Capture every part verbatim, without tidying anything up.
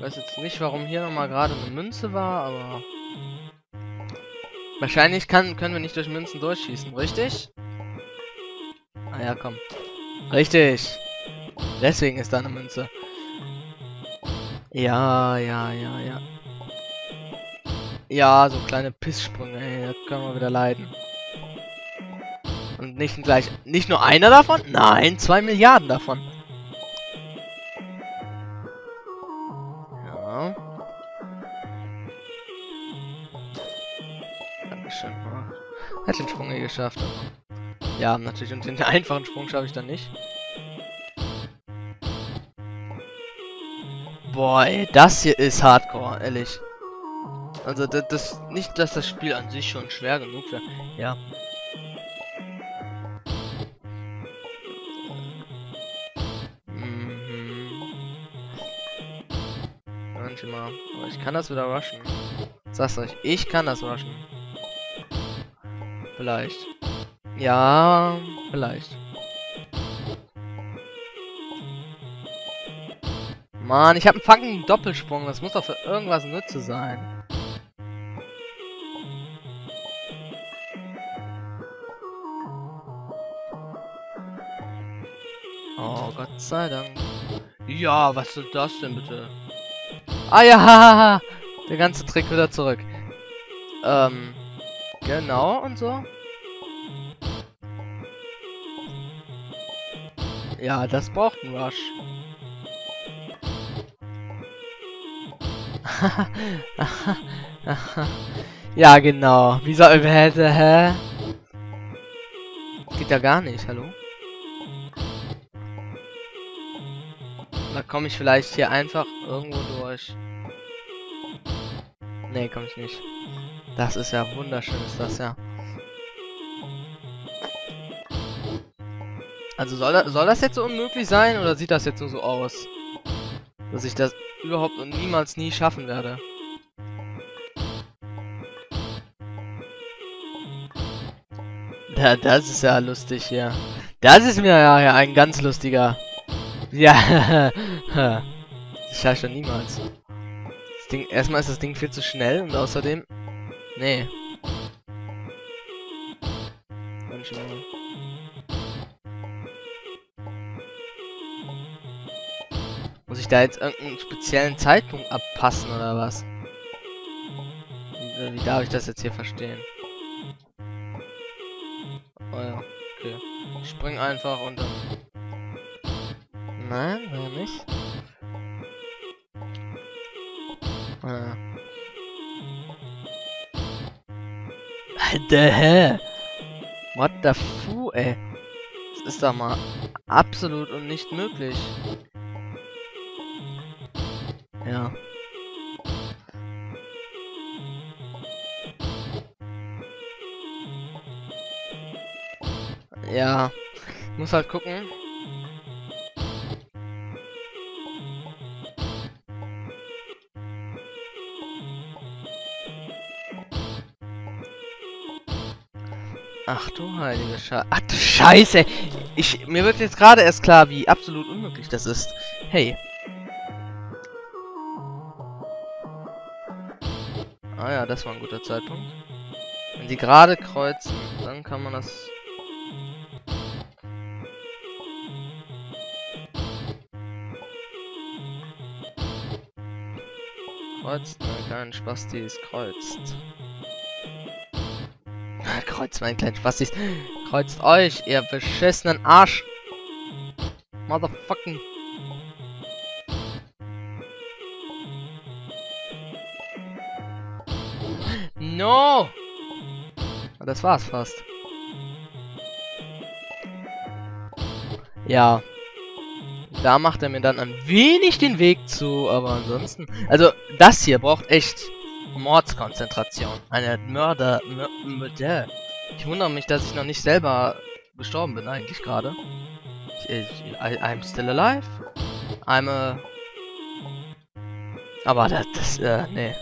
weiß jetzt nicht, warum hier nochmal gerade eine Münze war, aber... Wahrscheinlich kann, können wir nicht durch Münzen durchschießen, richtig? Ah ja, komm. Richtig. Deswegen ist da eine Münze. Ja, ja, ja, ja. Ja, so kleine Pisssprünge, ey, das können wir wieder leiden. Und nicht gleich, nicht nur einer davon? Nein, zwei Milliarden davon. Ja. Dankeschön. Hat den Sprung hier geschafft. Aber ja, natürlich. Und den einfachen Sprung schaffe ich dann nicht. Boah, ey, das hier ist Hardcore, ehrlich. Also, das, das nicht, dass das Spiel an sich schon schwer genug wäre. Ja. Mhm. Manchmal. Aber ich kann das wieder rushen. Sag's euch, ich kann das rushen. Vielleicht. Ja, vielleicht. Mann, ich habe einen fucking Doppelsprung. Das muss doch für irgendwas Nütze sein. Oh, Gott sei Dank. Ja, was ist das denn bitte? Ah ja, der ganze Trick wieder zurück. Ähm, genau und so. Ja, das braucht einen Rush. Ja, genau. Wie soll... Hä? Hä? Geht ja gar nicht, hallo? Da komme ich vielleicht hier einfach irgendwo durch. Nee, komme ich nicht. Das ist ja wunderschön, ist das ja. Also soll das, soll das jetzt so unmöglich sein oder sieht das jetzt nur so aus? Dass ich das überhaupt und niemals nie schaffen werde. Ja, das ist ja lustig hier. Das ist mir ja, ja ein ganz lustiger. Ja, ich schaffe schon niemals. Das Ding, erstmal ist das Ding viel zu schnell und außerdem... Nee. Manchmal. Muss ich da jetzt irgendeinen speziellen Zeitpunkt abpassen oder was? Wie, wie darf ich das jetzt hier verstehen? Oh ja, okay. Ich spring einfach und dann... Nein, war nicht. Ah. Alter, hä? What the fu, ey? Das ist doch mal absolut und nicht möglich. Ja. Ja. Ich muss halt gucken. Ach du heilige Scheiße. Ach du Scheiße! Ich, mir wird jetzt gerade erst klar, wie absolut unmöglich das ist. Hey. Ah ja, das war ein guter Zeitpunkt. Wenn die gerade kreuzen, dann kann man das... Kreuzt, mein kleinen Spastis, kreuzt. Kreuzt, mein kleinen Spastis. Kreuzt euch, ihr beschissenen Arsch. Motherfucking. No! Das war's fast. Ja. Da macht er mir dann ein wenig den Weg zu, aber ansonsten... Also, das hier braucht echt Mordskonzentration. Eine Mörder... Mör Mörder. Ich wundere mich, dass ich noch nicht selber gestorben bin eigentlich gerade. I'm still alive. I'm a... Aber das, das, äh, nee.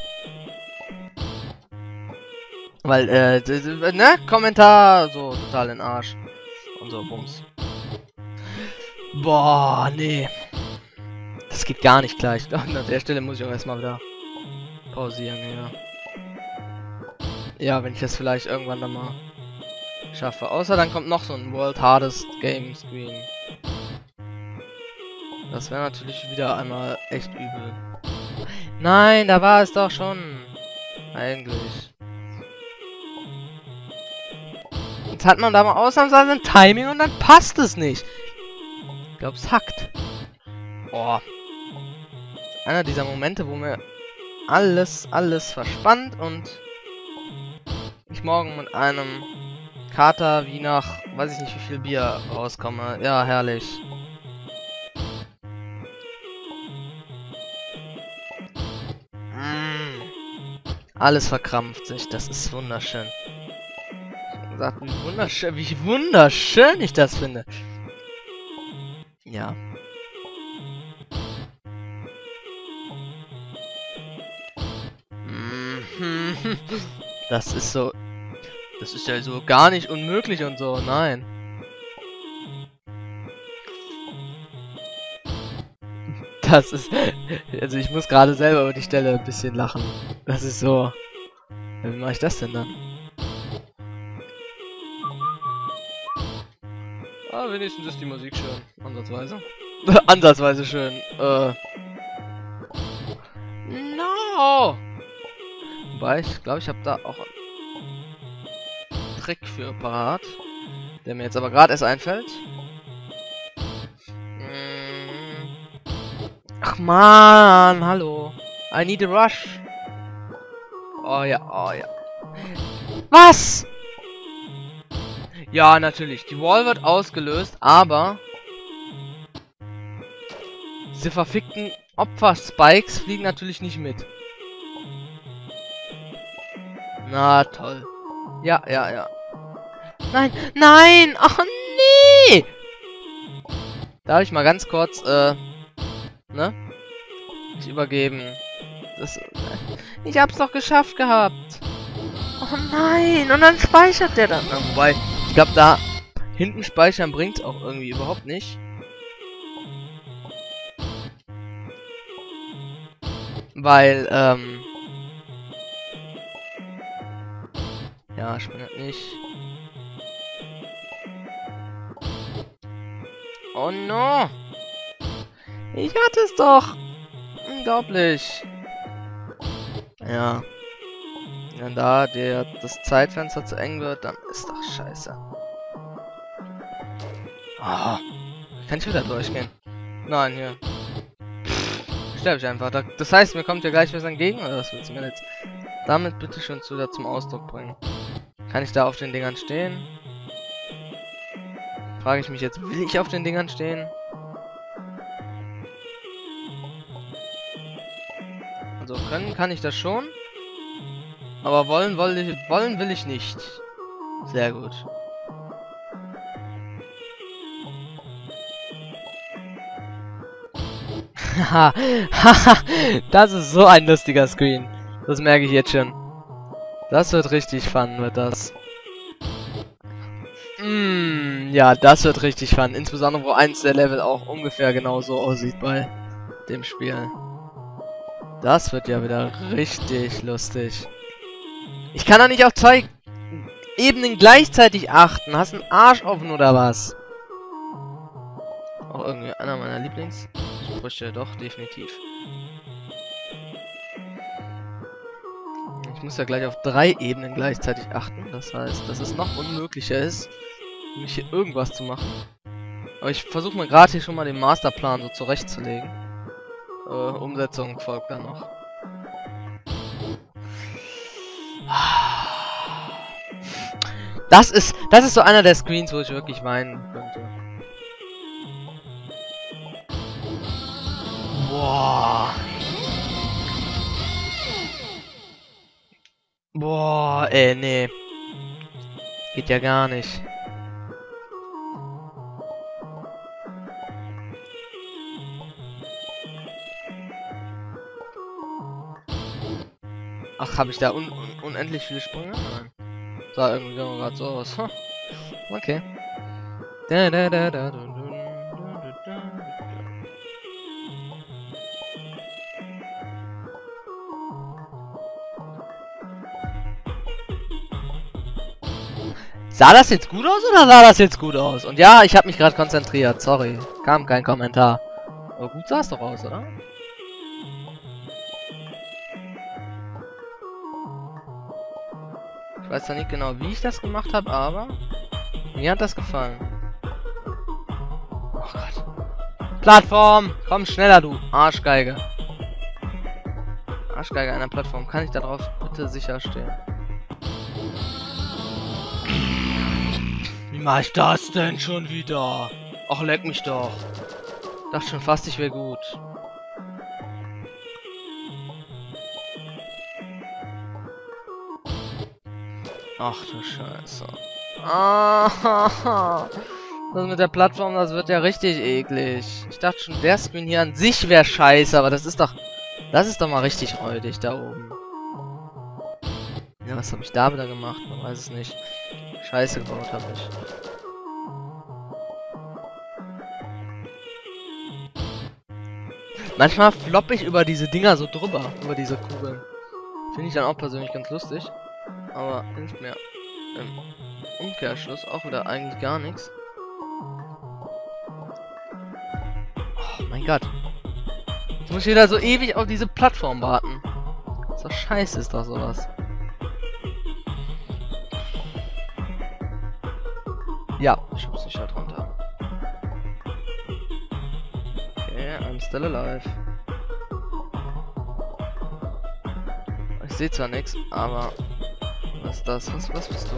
Weil, äh, ne? Kommentar, so total in Arsch. Und so, Bums. Boah, nee. Das das geht gar nicht gleich. Und an der Stelle muss ich auch erstmal wieder pausieren, ja. Ja, wenn ich das vielleicht irgendwann dann mal schaffe. Außer dann kommt noch so ein World Hardest Game Screen. Das wäre natürlich wieder einmal echt übel. Nein, da war es doch schon. Eigentlich. Jetzt hat man da mal ausnahmsweise ein Timing und dann passt es nicht. Ich glaube, es hackt. Oh. Einer dieser Momente, wo mir alles, alles verspannt und ich morgen mit einem Kater wie nach, weiß ich nicht wie viel Bier rauskomme. Ja, herrlich. Mm. Alles verkrampft sich, das ist wunderschön. Ich hab gesagt, wie wunderschön, wie wunderschön ich das finde. Ja. Das ist so... Das ist ja so gar nicht unmöglich und so, nein. Das ist... Also ich muss gerade selber über die Stelle ein bisschen lachen. Das ist so... Wie mache ich das denn dann? Ah, wenigstens ist die Musik schön. Ansatzweise. Ansatzweise schön. Äh... No! Wobei, ich glaube, ich habe da auch einen Trick für parat, der mir jetzt aber gerade erst einfällt. Ach man, hallo. I need a rush. Oh ja, oh ja. Was? Ja, natürlich. Die Wall wird ausgelöst, aber diese verfickten Opfer-Spikes fliegen natürlich nicht mit. Na toll. Ja, ja, ja. Nein, nein! Ach nee! Darf ich mal ganz kurz, äh, ne? Mich übergeben. Das, äh, ich hab's doch geschafft gehabt. Oh nein! Und dann speichert der dann. Na, wobei, ich glaube, da hinten speichern bringt auch irgendwie überhaupt nicht. Weil, ähm... ja, spinnt nicht. Oh no! Ich hatte es doch! Unglaublich! Ja. Wenn da der, das Zeitfenster zu eng wird, dann ist doch scheiße. Ah, kann ich wieder durchgehen? Nein, hier. Sterbe ich einfach. Das heißt, mir kommt ja gleich was entgegen, oder was willst du mir jetzt damit bitte schon wieder zum Ausdruck bringen? Kann ich da auf den Dingern stehen? Frage ich mich jetzt, will ich auf den Dingern stehen? Also können kann ich das schon. Aber wollen, wollen, wollen will ich nicht. Sehr gut. Haha, das ist so ein lustiger Screen. Das merke ich jetzt schon. Das wird richtig fun, wird das. Mm, ja, das wird richtig fun. Insbesondere, wo eins der Level auch ungefähr genauso aussieht bei dem Spiel. Das wird ja wieder richtig lustig. Ich kann doch nicht auf zwei Ebenen gleichzeitig achten. Hast du einen Arsch offen oder was? Auch irgendwie einer meiner Lieblingssprüche, doch, definitiv. Ich muss ja gleich auf drei Ebenen gleichzeitig achten. Das heißt, dass es noch unmöglicher ist, für mich hier irgendwas zu machen. Aber ich versuche mal gerade hier schon mal den Masterplan so zurechtzulegen. Äh, Umsetzung folgt dann noch. Das ist, das ist so einer der Screens, wo ich wirklich weinen könnte. Boah. Boah, ey, nee. Geht ja gar nicht. Ach, habe ich da un un unendlich viele Sprünge? Nein. Sah irgendwie gerade so aus. Okay. Da, da, da, da, da, da, da, da. Sah das jetzt gut aus oder sah das jetzt gut aus? Und ja, ich habe mich gerade konzentriert. Sorry. Kam kein Kommentar. Aber gut sah es doch aus, oder? Ich weiß ja nicht genau, wie ich das gemacht habe, aber mir hat das gefallen. Oh Gott. Plattform! Komm schneller, du Arschgeige. Arschgeige einer Plattform. Kann ich darauf bitte sicher stehen? Wie mache ich das denn schon wieder? Ach, leck mich doch. Dachte schon fast, ich wäre gut. Ach du Scheiße. Ah, das mit der Plattform, das wird ja richtig eklig. Ich dachte schon, der Screen hier an sich wäre scheiße, aber das ist doch... Das ist doch mal richtig räudig da oben. Ja, was habe ich da wieder gemacht? Man weiß es nicht. Scheiße gebaut habe ich. Manchmal floppe ich über diese Dinger so drüber, über diese Kugeln. Finde ich dann auch persönlich ganz lustig. Aber hilft mir im Umkehrschluss auch wieder eigentlich gar nichts. Oh mein Gott. Jetzt muss ich wieder so ewig auf diese Plattform warten. So scheiße ist doch sowas. Ja, ich schub's nicht halt runter. Okay, I'm still alive. Ich sehe zwar nichts, aber... Was ist das? Was, was bist du?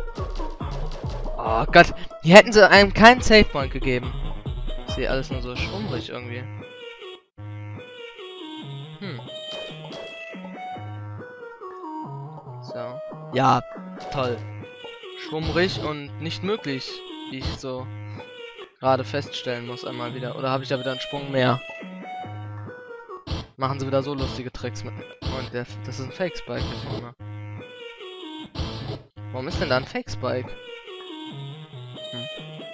Oh Gott, hier hätten sie einem keinen Save Point gegeben. Ich sehe alles nur so schwummrig irgendwie. Hm. So. Ja, toll. Schwummrig und nicht möglich, wie ich so gerade feststellen muss einmal wieder. Oder habe ich da wieder einen Sprung mehr? Machen sie wieder so lustige Tricks mit... Und der, das ist ein Fake Spike hier vorne. Warum ist denn da ein Fake Spike? Hm.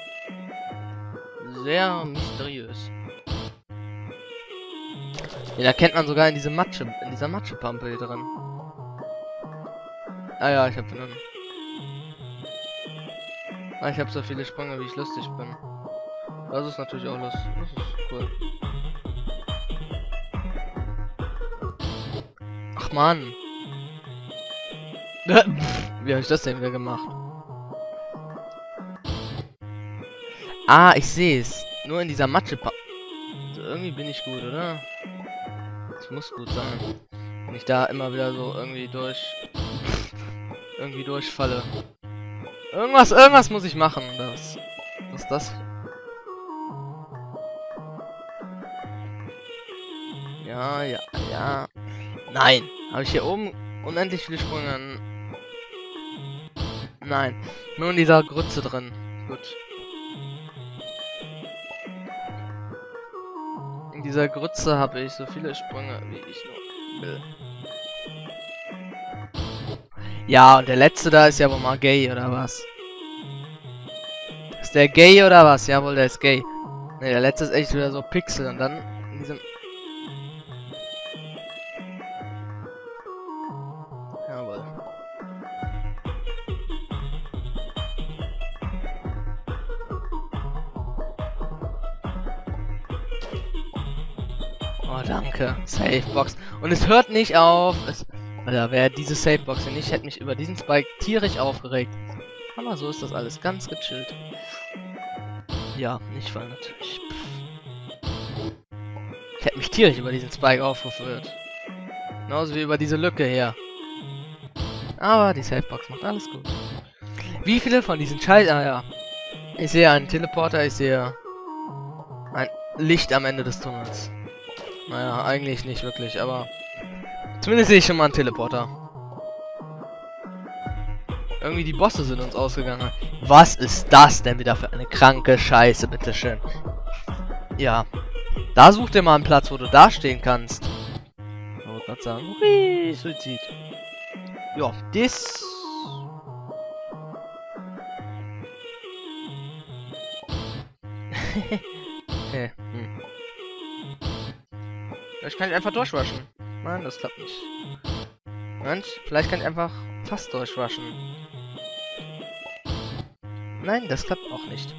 Sehr mysteriös. Den erkennt man sogar in diese Matsche, in dieser Matschepampe hier drin. Ah ja, ich habe einen. Ah, ich habe so viele Sprünge, wie ich lustig bin. Das ist natürlich auch lustig. Das ist cool. Ach man. Wie habe ich das denn wieder gemacht? Ah, ich sehe es. Nur in dieser Matschepampe. Also irgendwie bin ich gut, oder? Das muss gut sein. Wenn ich da immer wieder so irgendwie durch... irgendwie durchfalle. Irgendwas, irgendwas muss ich machen. Das... Was ist das? Ja, ja, ja. Nein. Habe ich hier oben unendlich viele Sprünge? Nein. Nur in dieser Grütze drin. Gut. In dieser Grütze habe ich so viele Sprünge, wie ich nur will. Ja, und der letzte da ist ja wohl mal gay, oder was? Ist der gay, oder was? Jawohl, der ist gay. Ne, der letzte ist echt wieder so Pixel und dann in diesem... Jawohl. Oh, danke. Savebox. Und es hört nicht auf. Es... Alter, wäre diese Savebox hier nicht, hätte mich über diesen Spike tierisch aufgeregt. Aber so ist das alles ganz gechillt. Ja, nicht voll natürlich. Ich hätte mich tierisch über diesen Spike aufgeführt. Genauso wie über diese Lücke hier. Aber die Savebox macht alles gut. Wie viele von diesen Scheiß... Ah ja. Ich sehe einen Teleporter, ich sehe ein Licht am Ende des Tunnels. Naja, eigentlich nicht wirklich, aber... Zumindest sehe ich schon mal einen Teleporter. Irgendwie die Bosse sind uns ausgegangen. Was ist das denn wieder für eine kranke Scheiße, bitteschön? Ja. Da such dir mal einen Platz, wo du da stehen kannst. Ich wollte gerade sagen. Hui, Suizid. Ja, das... okay. Hm. Ich kann ihn einfach durchwaschen. Nein, das klappt nicht. Moment, vielleicht kann ich einfach fast durchwaschen. Nein, das klappt auch nicht.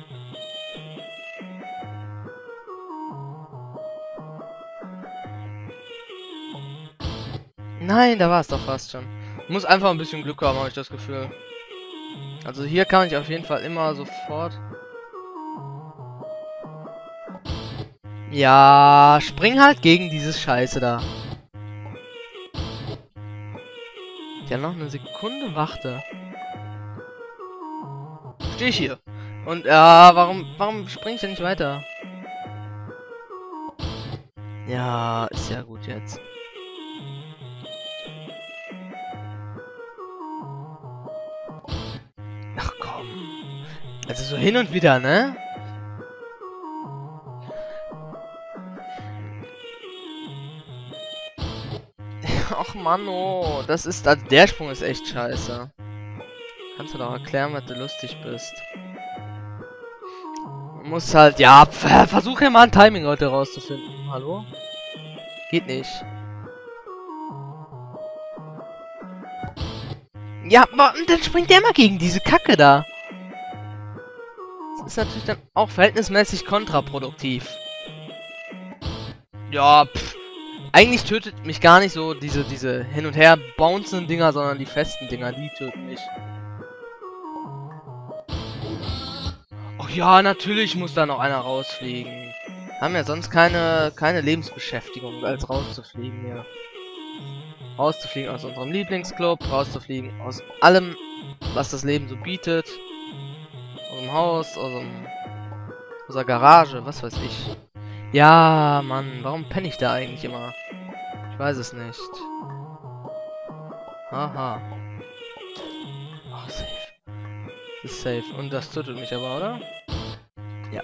Nein, da war es doch fast schon. Muss einfach ein bisschen Glück haben, habe ich das Gefühl. Also hier kann ich auf jeden Fall immer sofort... Ja, spring halt gegen dieses Scheiße da. Ja, noch eine Sekunde warte. Stehe ich hier. Und ja, warum, warum spring ich denn nicht weiter? Ja, ist ja gut jetzt. Ach komm. Also so hin und wieder, ne? Ach Manno, das ist, also der Sprung ist echt scheiße. Kannst du doch erklären, wenn du lustig bist. Muss halt, ja, versuch ja mal ein Timing heute rauszufinden. Hallo? Geht nicht. Ja, aber dann springt der immer gegen diese Kacke da. Das ist natürlich dann auch verhältnismäßig kontraproduktiv. Ja, pff. Eigentlich tötet mich gar nicht so diese, diese hin und her bouncen Dinger, sondern die festen Dinger, die töten mich. Ach ja, natürlich muss da noch einer rausfliegen. Haben ja sonst keine, keine Lebensbeschäftigung, als rauszufliegen hier. Rauszufliegen aus unserem Lieblingsclub, rauszufliegen aus allem, was das Leben so bietet. Aus dem Haus, aus dem, aus der Garage, was weiß ich. Ja, Mann, warum penne ich da eigentlich immer? Ich weiß es nicht. Aha. Oh, safe. Ist safe. Und das tötet mich aber, oder? Ja.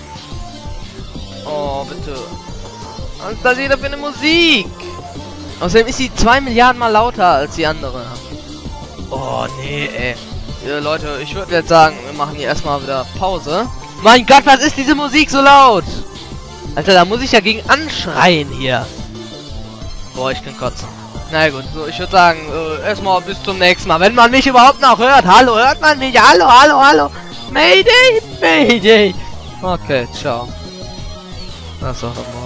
Oh, bitte. Was ist das wieder für eine Musik? Außerdem ist sie zwei Milliarden mal lauter als die andere. Oh, nee, ey. Ja, Leute, ich würde jetzt sagen, wir machen hier erstmal wieder Pause. Mein Gott, was ist diese Musik so laut? Alter, da muss ich ja gegen anschreien hier. Boah, ich kann kotzen. Na gut, so, ich würde sagen, äh, erstmal bis zum nächsten Mal. Wenn man mich überhaupt noch hört. Hallo, hört man mich? Hallo, hallo, hallo. Mayday, Mayday. Okay, ciao. Das war doch mal.